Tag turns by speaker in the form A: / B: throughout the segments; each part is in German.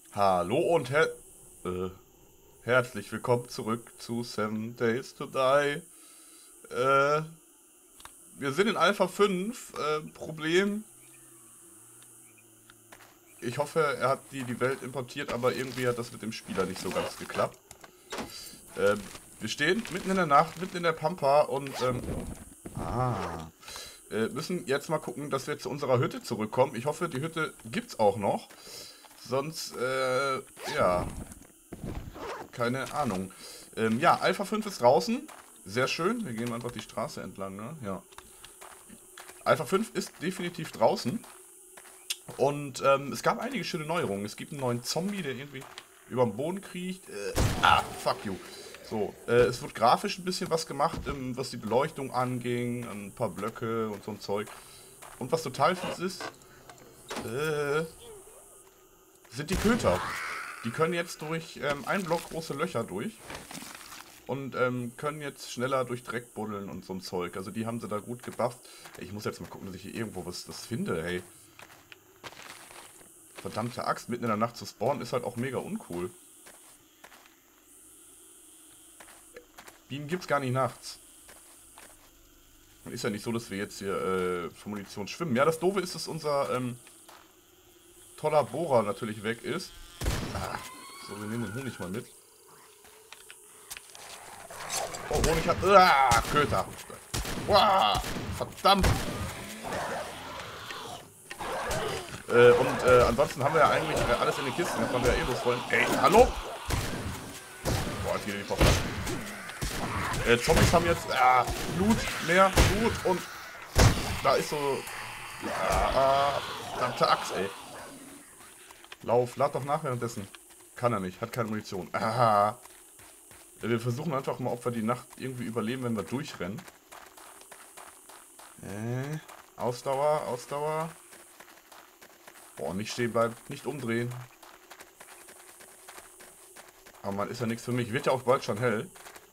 A: Hallo und herzlich willkommen zurück zu Seven Days to Die. Äh, Wir sind in Alpha 5. Problem, ich hoffe, er hat die Welt importiert, aber irgendwie hat das mit dem Spieler nicht so ganz geklappt. Äh, Wir stehen mitten in der Nacht, mitten in der Pampa und müssen jetzt mal gucken, dass wir zu unserer Hütte zurückkommen. Ich hoffe, die Hütte gibt's auch noch. Sonst, ja, keine Ahnung. Ja, Alpha 5 ist draußen. Sehr schön. Wir gehen einfach die Straße entlang, ne? Ja. Alpha 5 ist definitiv draußen. Und es gab einige schöne Neuerungen. Es gibt einen neuen Zombie, der irgendwie über den Boden kriecht. Fuck you. So, es wird grafisch ein bisschen was gemacht, was die Beleuchtung anging. Ein paar Blöcke und so ein Zeug. Und was total fies ist, äh, sind die Köter. Die können jetzt durch einen Block große Löcher durch. Und können jetzt schneller durch Dreck buddeln und so ein Zeug. Also die haben sie da gut gebufft. Ich muss jetzt mal gucken, dass ich hier irgendwo was finde, hey. Verdammte Axt, mitten in der Nacht zu spawnen, ist halt auch mega uncool. Bienen gibt's gar nicht nachts. Ist ja nicht so, dass wir jetzt hier von Munition schwimmen. Ja, das Doofe ist, dass unser toller Bohrer natürlich weg ist. So, wir nehmen den Honig mal mit. Oh, Honig hat... Köter. Verdammt. Ansonsten haben wir ja eigentlich alles in den Kisten. Das haben wir ja eh los wollen. Ey, hallo? Boah, jetzt geht in die Post. Zombies haben jetzt Blut, mehr Blut und da ist so... verdammte Axt, ey. Lad doch nach währenddessen. Kann er nicht, hat keine Munition. Wir versuchen einfach mal, ob wir die Nacht irgendwie überleben, wenn wir durchrennen. Ausdauer, Ausdauer. Boah, nicht stehen bleiben, nicht umdrehen. Aber man ist ja nichts für mich. Wird ja auch bald schon hell.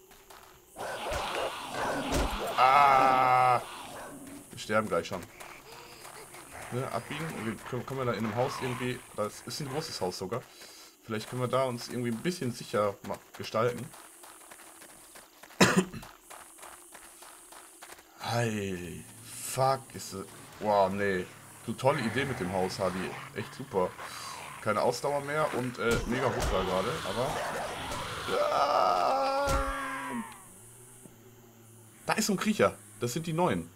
A: Wir sterben gleich schon. Ne, abbiegen. Können wir da in einem Haus irgendwie... Das ist ein großes Haus sogar. Vielleicht können wir da uns irgendwie ein bisschen sicher gestalten. Hey, fuck, ist das... Wow, nee. Du, tolle Idee mit dem Haus, Hadi. Echt super. Keine Ausdauer mehr und mega Ruckler gerade, aber... Da ist so ein Kriecher. Das sind die neuen.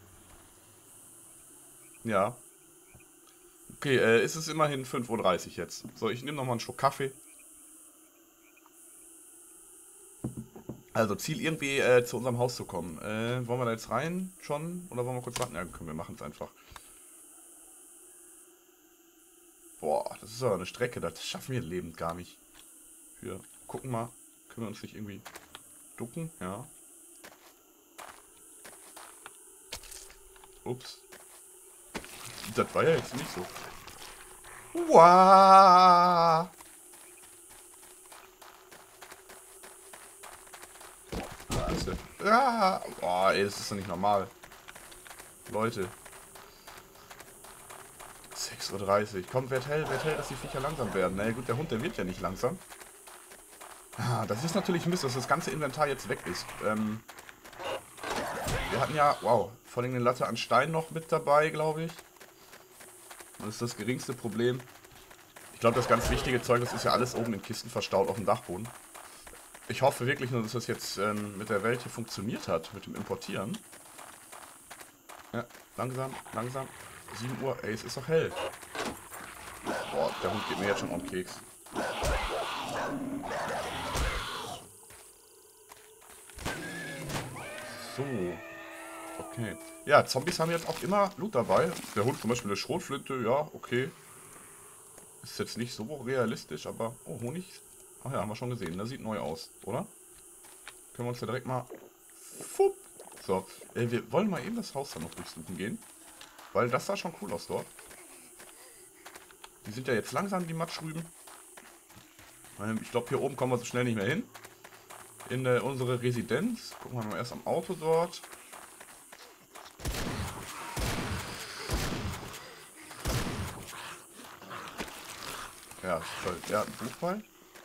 A: Ja. Okay, ist es immerhin 5:30 Uhr jetzt. So, ich nehme nochmal einen Schluck Kaffee. Also, Ziel irgendwie zu unserem Haus zu kommen. Wollen wir da jetzt rein schon? Oder wollen wir kurz warten? Ja, können wir machen es einfach. Boah, das ist aber eine Strecke, das schaffen wir lebend gar nicht. Wir gucken mal, können wir uns nicht irgendwie ducken? Ja. Ups. Das war ja jetzt nicht so. Wow. Ja. Boah, ey, das ist doch nicht normal. Leute. 6:30 Uhr. Komm, werd hell, dass die Viecher langsam werden. Na ja, gut, der Hund, der wird ja nicht langsam. Das ist natürlich Mist, dass das ganze Inventar jetzt weg ist. Wir hatten ja, wow, vor allem eine Latte an Stein noch mit dabei, glaube ich. Das ist das geringste Problem. Ich glaube, das ganz wichtige Zeug, das ist ja alles oben in Kisten verstaut auf dem Dachboden. Ich hoffe wirklich nur, dass das jetzt mit der Welt hier funktioniert hat, mit dem Importieren. Ja, langsam, langsam. 7 Uhr, ey, es ist doch hell. Boah, der Hund geht mir jetzt schon auf den Keks. So. Okay. Ja, Zombies haben jetzt auch immer Loot dabei. Der Hund zum Beispiel eine Schrotflinte, ja, okay. Ist jetzt nicht so realistisch, aber... Oh, Honig. Ach ja, haben wir schon gesehen. Das sieht neu aus, oder? Können wir uns ja direkt mal... Fupp. So, wir wollen mal eben das Haus dann noch durchsuchen gehen. Weil das sah schon cool aus dort. Die sind ja jetzt langsam, die Matschrüben. Ich glaube, hier oben kommen wir so schnell nicht mehr hin. In unsere Residenz. Gucken wir mal erst am Auto dort. Ja, toll. Der hat einen Buchball.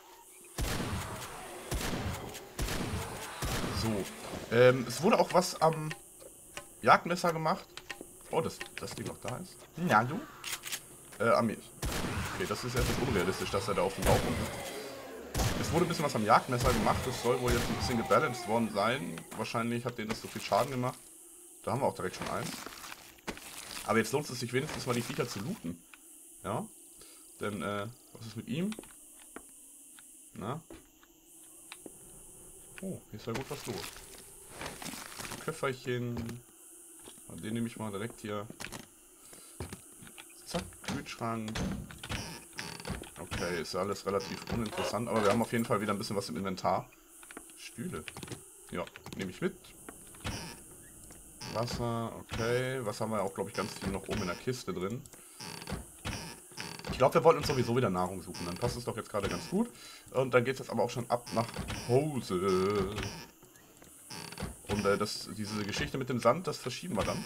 A: So. Es wurde auch was am Jagdmesser gemacht. Oh, das Ding noch da ist. Ja, du? Armee. Okay, das ist etwas unrealistisch, dass er da auf dem Bauch ist. Es wurde ein bisschen was am Jagdmesser gemacht. Das soll wohl jetzt ein bisschen gebalanced worden sein. Wahrscheinlich hat denen das so viel Schaden gemacht. Da haben wir auch direkt schon eins. Aber jetzt lohnt es sich wenigstens mal die Viecher zu looten. Ja. Denn, was ist mit ihm? Na? Oh, hier ist ja gut was los. Köfferchen. Den nehme ich mal direkt hier. Zack, Kühlschrank. Okay, ist ja alles relativ uninteressant, aber wir haben auf jeden Fall wieder ein bisschen was im Inventar. Stühle. Ja, nehme ich mit. Wasser, okay. Was haben wir auch, glaube ich, ganz viel noch oben in der Kiste drin. Ich glaube, wir wollten uns sowieso wieder Nahrung suchen. Dann passt es doch jetzt gerade ganz gut. Und dann geht es jetzt aber auch schon ab nach Hause. Und diese Geschichte mit dem Sand, das verschieben wir dann.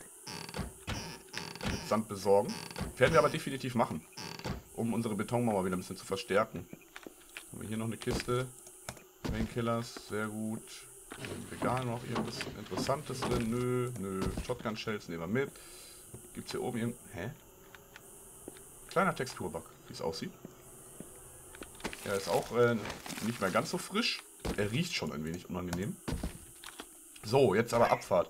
A: Mit Sand besorgen. Werden wir aber definitiv machen. Um unsere Betonmauer wieder ein bisschen zu verstärken. Haben wir hier noch eine Kiste. Painkillers, sehr gut. Im Regal noch irgendwas Interessantes drin. Nö. Shotgun Shells nehmen wir mit. Gibt es hier oben irgend... Hä? Kleiner Texturbug, wie es aussieht. Er ist auch nicht mehr ganz so frisch. Er riecht schon ein wenig unangenehm. So, jetzt aber Abfahrt.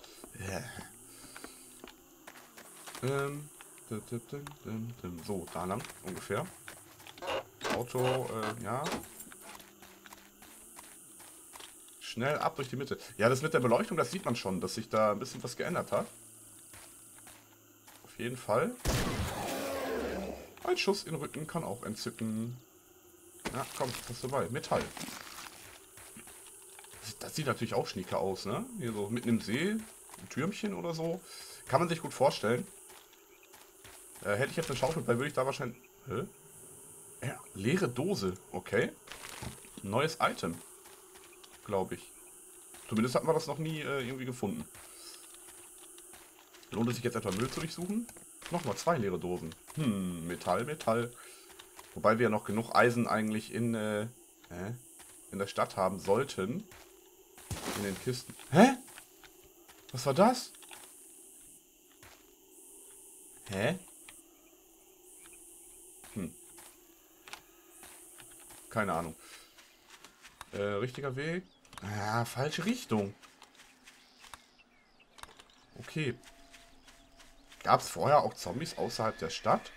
A: So, da lang ungefähr. Auto, ja. Schnell ab durch die Mitte. Ja, das mit der Beleuchtung, das sieht man schon, dass sich da ein bisschen was geändert hat. Auf jeden Fall. Ein Schuss in den Rücken kann auch entzücken. Ja, komm, was dabei? Metall. Das sieht natürlich auch schnieke aus, ne? Hier so mitten im See, ein Türmchen oder so. Kann man sich gut vorstellen. Hätte ich jetzt eine Schaufel bei, würde ich da wahrscheinlich... Hä? Ja, leere Dose. Okay. Neues Item. Glaube ich. Zumindest hatten wir das noch nie irgendwie gefunden. Lohnt es sich jetzt etwa Müll zu durchsuchen? Nochmal 2 leere Dosen. Metall. Wobei wir ja noch genug Eisen eigentlich in der Stadt haben sollten. In den Kisten. Hä? Was war das? Hä? Keine Ahnung. Richtiger Weg? Ah, falsche Richtung. Okay. Gab es vorher auch Zombies außerhalb der Stadt?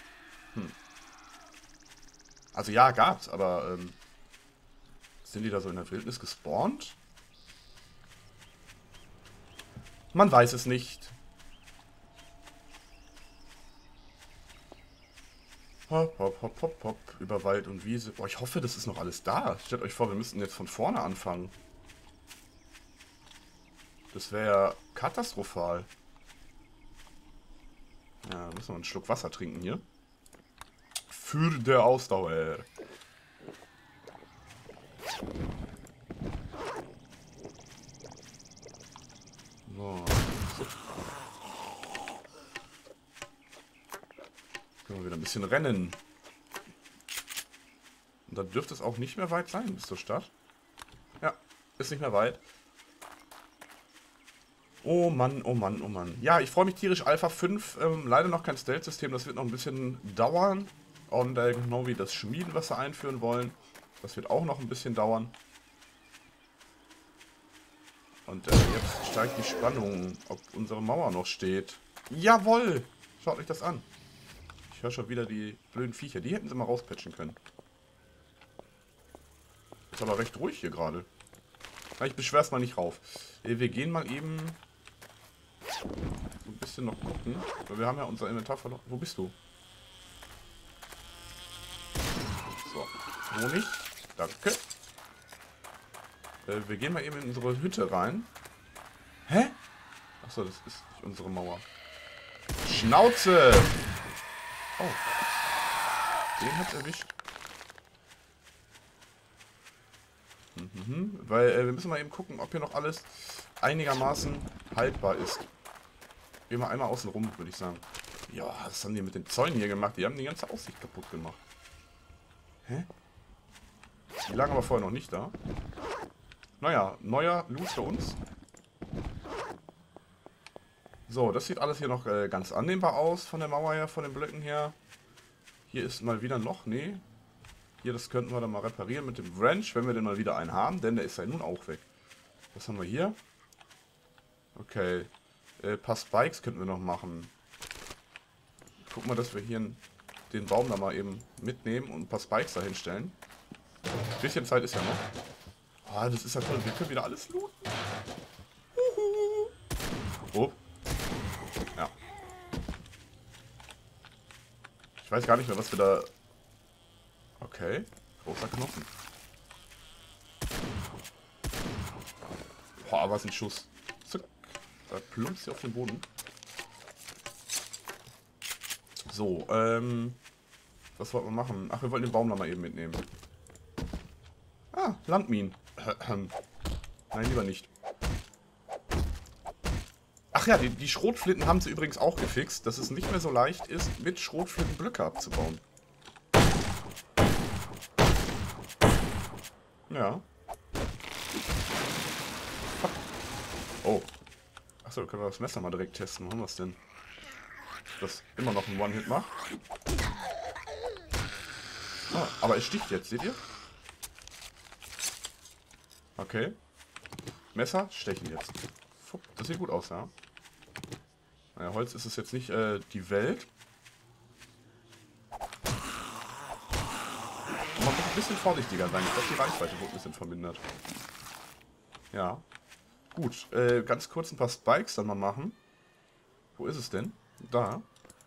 A: Also ja, gab's, aber sind die da so in der Wildnis gespawnt? Man weiß es nicht. Hopp, hopp, hopp, hopp, hopp. Über Wald und Wiese. Boah, ich hoffe, das ist noch alles da. Stellt euch vor, wir müssten jetzt von vorne anfangen. Das wäre ja katastrophal. Ja, müssen wir einen Schluck Wasser trinken hier. Für der Ausdauer. So. Können wir wieder ein bisschen rennen. Und dann dürfte es auch nicht mehr weit sein bis zur Stadt. Ja, ist nicht mehr weit. Oh Mann, oh Mann, oh Mann. Ja, ich freue mich tierisch. Alpha 5, leider noch kein Stealth-System. Das wird noch ein bisschen dauern. Und genau wie das Schmieden, was sie einführen wollen. Das wird auch noch ein bisschen dauern. Und jetzt steigt die Spannung, ob unsere Mauer noch steht. Jawohl! Schaut euch das an. Ich höre schon wieder die blöden Viecher. Die hätten sie mal rauspatchen können. Ist aber recht ruhig hier gerade. Ich beschwer's mal nicht rauf. Wir gehen mal eben ein bisschen noch gucken. Weil wir haben ja unser Inventar verloren. Wo bist du? So. Wo nicht? Danke. Wir gehen mal eben in unsere Hütte rein. Hä? Achso, das ist nicht unsere Mauer. Schnauze! Oh. Den hat's erwischt. Weil wir müssen mal eben gucken, ob hier noch alles einigermaßen haltbar ist. Gehen wir einmal außen rum, würde ich sagen. Ja, was haben die mit den Zäunen hier gemacht? Die haben die ganze Aussicht kaputt gemacht. Hä? Die lagen aber vorher noch nicht da. Naja, neuer Loot für uns. So, das sieht alles hier noch ganz annehmbar aus von der Mauer her, von den Blöcken her. Hier ist mal wieder ein Loch, nee. Hier, das könnten wir dann mal reparieren mit dem Wrench, wenn wir denn mal wieder einen haben, denn der ist ja nun auch weg. Was haben wir hier? Okay. Ein paar Spikes könnten wir noch machen. Guck mal, dass wir hier den Baum da mal eben mitnehmen und ein paar Spikes da hinstellen. Ein bisschen Zeit ist ja noch. Ah, das ist ja toll. Wir können wieder alles looten. Oh. Ja. Ich weiß gar nicht mehr, was wir da... Okay. Großer Knochen. Boah, was ein Schuss. Zuck. Da plumpst sie auf den Boden. So, was wollten wir machen? Ach, wir wollten den Baum noch mal eben mitnehmen. Ah, Landminen. Nein, lieber nicht. Ach ja, die Schrotflinten haben sie übrigens auch gefixt, dass es nicht mehr so leicht ist, mit Schrotflinten Blöcke abzubauen. Ja. Oh. Achso, können wir das Messer mal direkt testen. Wo haben wir es denn? Das immer noch ein One-Hit macht. Ah, aber es sticht jetzt, seht ihr? Okay. Messer stechen jetzt. Das sieht gut aus, ja. Naja, Holz ist es jetzt nicht die Welt. Und man muss ein bisschen vorsichtiger sein. Ich glaube, die Reichweite wird ein bisschen vermindert. Ja. Gut, ganz kurz ein paar Spikes dann mal machen. Wo ist es denn? Da.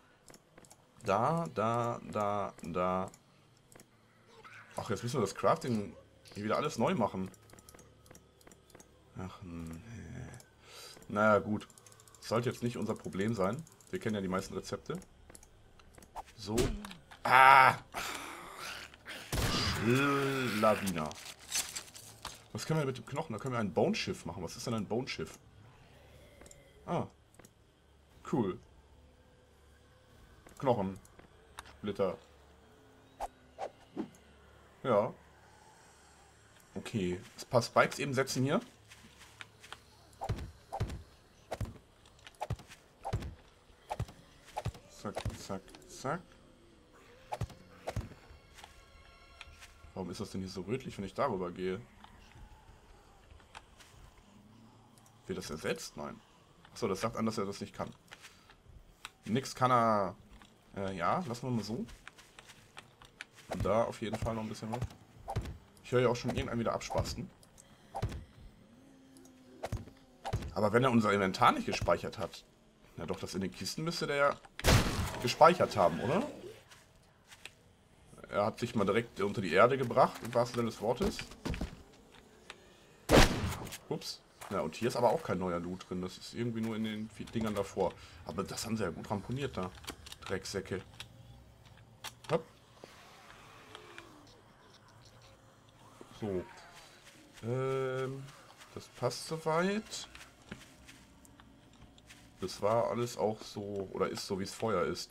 A: Da. Ach, jetzt müssen wir das Crafting hier wieder alles neu machen. Ach, nee. Naja, gut. Sollte jetzt nicht unser Problem sein. Wir kennen ja die meisten Rezepte. So. Ah! Lawina. Was können wir mit dem Knochen? Da können wir ein Bone-Schiff machen. Was ist denn ein Bone-Schiff? Ah. Cool. Knochen. Splitter. Ja. Okay. Ein paar Spikes eben setzen hier. Zack, zack, zack. Warum ist das denn hier so rötlich, wenn ich darüber gehe? Wird das ersetzt? Nein. Achso, das sagt an, dass er das nicht kann. Nix kann er... ja, lassen wir mal so. Und da auf jeden Fall noch ein bisschen was. Ich höre ja auch schon irgendwann wieder abspasten. Aber wenn er unser Inventar nicht gespeichert hat... Na doch, das in den Kisten müsste der ja gespeichert haben, oder? Er hat sich mal direkt unter die Erde gebracht, im wahrsten Sinne des Wortes. Ups. Ja, und hier ist aber auch kein neuer Loot drin. Das ist irgendwie nur in den Dingern davor. Aber das haben sie ja gut ramponiert da. Drecksäcke. Hopp. So. Das passt soweit. Das war alles auch so, oder ist so, wie es vorher ist.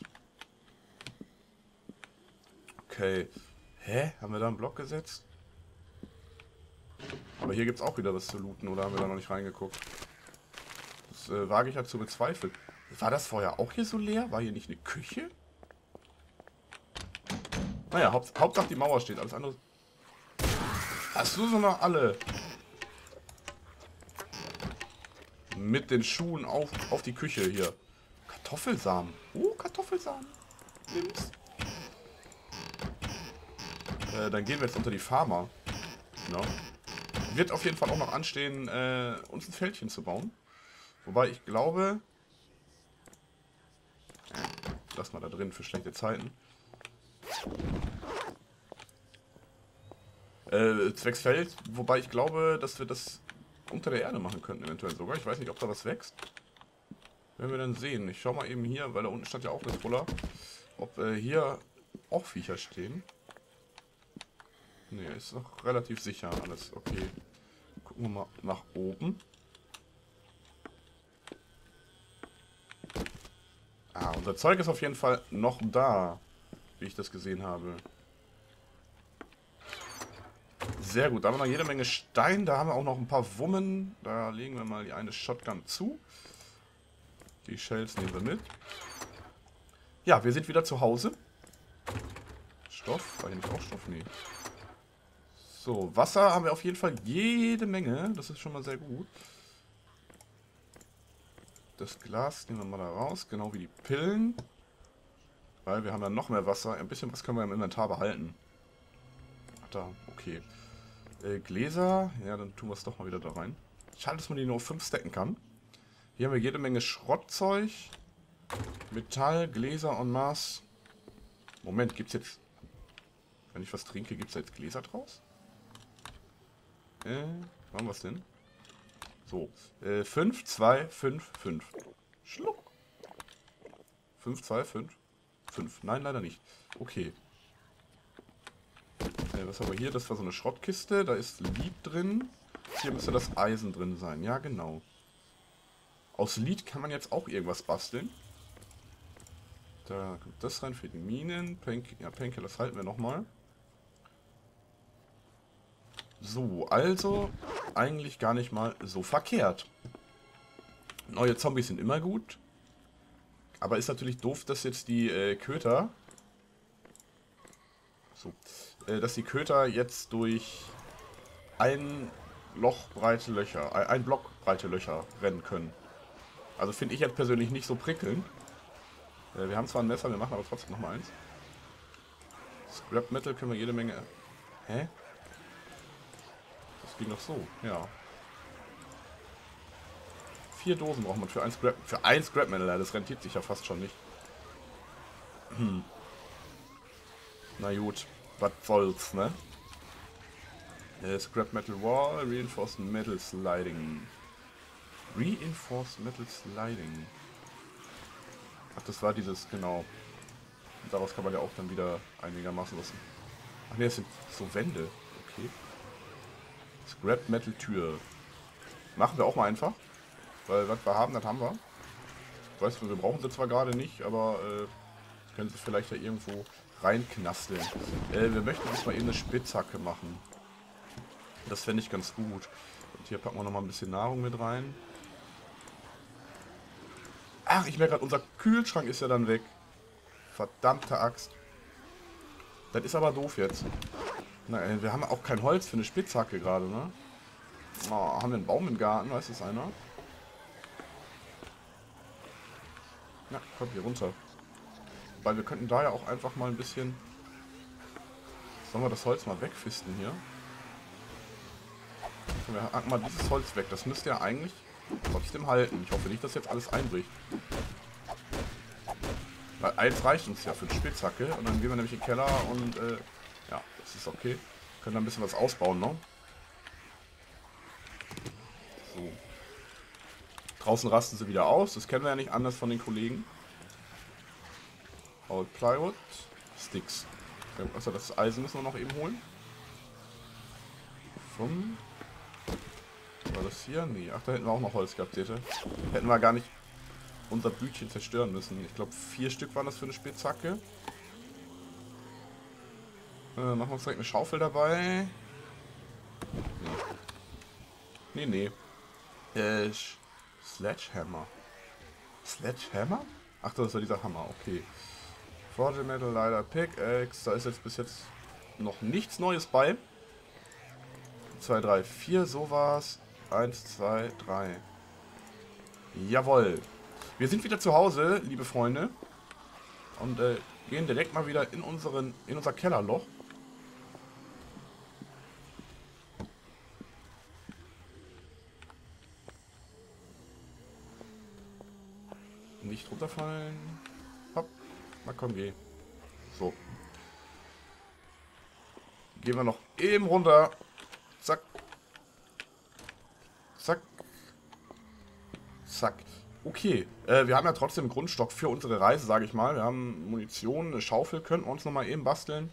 A: Okay. Hä? Haben wir da einen Block gesetzt? Aber hier gibt es auch wieder was zu looten, oder haben wir da noch nicht reingeguckt? Das wage ich ja zu bezweifeln. War das vorher auch hier so leer? War hier nicht eine Küche? Naja, Hauptsache die Mauer steht, alles andere... Hast du so noch alle? Mit den Schuhen auf die Küche hier. Kartoffelsamen. Oh, Kartoffelsamen. Nimm's. Dann gehen wir jetzt unter die Farmer. Ja. Wird auf jeden Fall auch noch anstehen, uns ein Feldchen zu bauen. Wobei ich glaube... lass mal da drin für schlechte Zeiten. Zwecks Feld, wobei ich glaube, dass wir das unter der Erde machen könnten, eventuell sogar. Ich weiß nicht, ob da was wächst. Werden wir dann sehen. Ich schau mal eben hier, weil da unten stand ja auch eine Troller, ob hier auch Viecher stehen. Ne, ist noch relativ sicher alles. Okay. Gucken wir mal nach oben. Ah, unser Zeug ist auf jeden Fall noch da, wie ich das gesehen habe. Sehr gut, da haben wir noch jede Menge Stein. Da haben wir auch noch ein paar Wummen. Da legen wir mal die eine Shotgun zu. Die Shells nehmen wir mit. Ja, wir sind wieder zu Hause. Stoff? War hier nicht auch Stoff? Nee. So, Wasser haben wir auf jeden Fall jede Menge. Das ist schon mal sehr gut. Das Glas nehmen wir mal da raus. Genau wie die Pillen. Weil wir haben ja noch mehr Wasser. Ein bisschen was können wir im Inventar behalten. Ach da, okay. Gläser. Ja, dann tun wir es doch mal wieder da rein. Schade, dass man die nur auf 5 stacken kann. Hier haben wir jede Menge Schrottzeug. Metall, Gläser en masse. Moment, gibt's jetzt... Wenn ich was trinke, gibt's da jetzt Gläser draus? Machen wir es denn? So. 5, 2, 5, 5. Schluck. 5, 2, 5, 5. Nein, leider nicht. Okay. Was haben wir hier? Das war so eine Schrottkiste. Da ist Lead drin. Hier müsste das Eisen drin sein. Ja, genau. Aus Lead kann man jetzt auch irgendwas basteln. Da kommt das rein für die Minen. Painkiller, das halten wir nochmal. So, also eigentlich gar nicht mal so verkehrt. Neue Zombies sind immer gut. Aber ist natürlich doof, dass jetzt die Köter... So, dass die Köter jetzt durch ein Loch breite Löcher, ein Block breite Löcher rennen können. Also finde ich jetzt persönlich nicht so prickelnd. Wir haben zwar ein Messer, wir machen aber trotzdem nochmal eins. Scrap Metal können wir jede Menge... Hä? Das ging doch so, ja. 4 Dosen braucht man für ein Scrap Metal, das rentiert sich ja fast schon nicht. Na gut, was soll's, ne? Scrap Metal Wall, Reinforced Metal Sliding. Reinforced Metal Sliding. Ach, das war dieses, genau. Und daraus kann man ja auch dann wieder einigermaßen was... Ach ne, das sind so Wände. Okay. Scrap Metal Tür. Machen wir auch mal einfach. Weil was wir haben, das haben wir. Ich weiß, wir brauchen sie zwar gerade nicht, aber können sie vielleicht da irgendwo reinknasteln. Wir möchten uns mal eben eine Spitzhacke machen. Das fände ich ganz gut. Und hier packen wir noch mal ein bisschen Nahrung mit rein. Ach, ich merke gerade, unser Kühlschrank ist ja dann weg. Verdammte Axt. Das ist aber doof jetzt. Na, wir haben auch kein Holz für eine Spitzhacke gerade, ne? Oh, haben wir einen Baum im Garten? Weiß das einer? Ja, komm hier runter. Weil wir könnten da ja auch einfach mal ein bisschen... Sollen wir das Holz mal wegfisten hier? Wir hacken mal dieses Holz weg. Das müsste ja eigentlich trotzdem halten. Ich hoffe nicht, dass jetzt alles einbricht. Weil eins reicht uns ja für die Spitzhacke. Und dann gehen wir nämlich in den Keller und ja, das ist okay. Können da ein bisschen was ausbauen, ne? So. Draußen rasten sie wieder aus. Das kennen wir ja nicht anders von den Kollegen. Old Plywood. Sticks. Also das Eisen müssen wir noch eben holen. War das hier? Nee. Ach, da hätten wir auch noch Holz gehabt, seht ihr? Hätten wir gar nicht unser Bütchen zerstören müssen. Ich glaube, 4 Stück waren das für eine Spitzhacke. Machen wir uns direkt eine Schaufel dabei. Nee. Sledgehammer. Sledgehammer? Ach, das war dieser Hammer, okay. Forge Metal, Leiter, Pickaxe. Da ist jetzt bis jetzt noch nichts Neues bei. 2, 3, 4, so war's. 1, 2, 3. Jawohl. Wir sind wieder zu Hause, liebe Freunde. Und gehen direkt mal wieder in unser Kellerloch. Nicht runterfallen. Hopp. Na komm, geh. So. Gehen wir noch eben runter. Zack. Zack. Zack. Okay. Wir haben ja trotzdem einen Grundstock für unsere Reise, sage ich mal. Wir haben Munition, eine Schaufel, könnten wir uns nochmal eben basteln.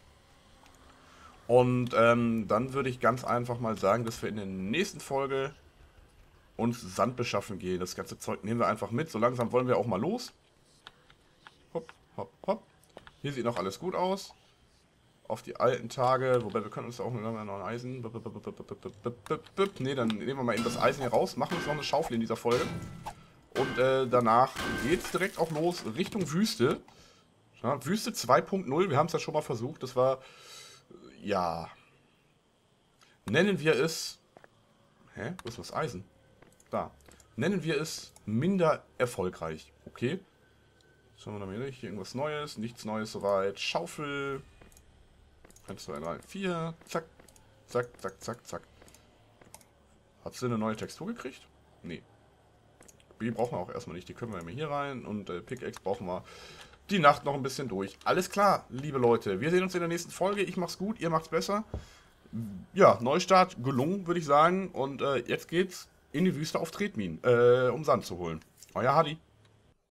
A: Und dann würde ich ganz einfach mal sagen, dass wir in der nächsten Folge uns Sand beschaffen gehen. Das ganze Zeug nehmen wir einfach mit. So langsam wollen wir auch mal los. Hopp, hopp, hopp. Hier sieht noch alles gut aus. auf die alten Tage. Wobei wir können uns auch noch ein Eisen. Ne, dann nehmen wir mal eben das Eisen hier raus, machen uns noch eine Schaufel in dieser Folge. Und danach geht es direkt auch los Richtung Wüste. Ja, Wüste 2.0, wir haben es ja schon mal versucht. Das war, ja, nennen wir es... Hä? Wo ist das Eisen? Da. Nennen wir es minder erfolgreich. Okay. Schauen wir mal hier irgendwas Neues. Nichts Neues soweit. Schaufel. 1, 2, 3, 4. Zack. Zack, zack, zack, zack. Hat sie eine neue Textur gekriegt? Nee. Die brauchen wir auch erstmal nicht. Die können wir immer hier rein. Und Pickaxe brauchen wir die Nacht noch ein bisschen durch. Alles klar, liebe Leute. Wir sehen uns in der nächsten Folge. Ich mach's gut, ihr macht's besser. Ja, Neustart gelungen, würde ich sagen. Und jetzt geht's in die Wüste auf Tretminen, um Sand zu holen. Euer Hadi.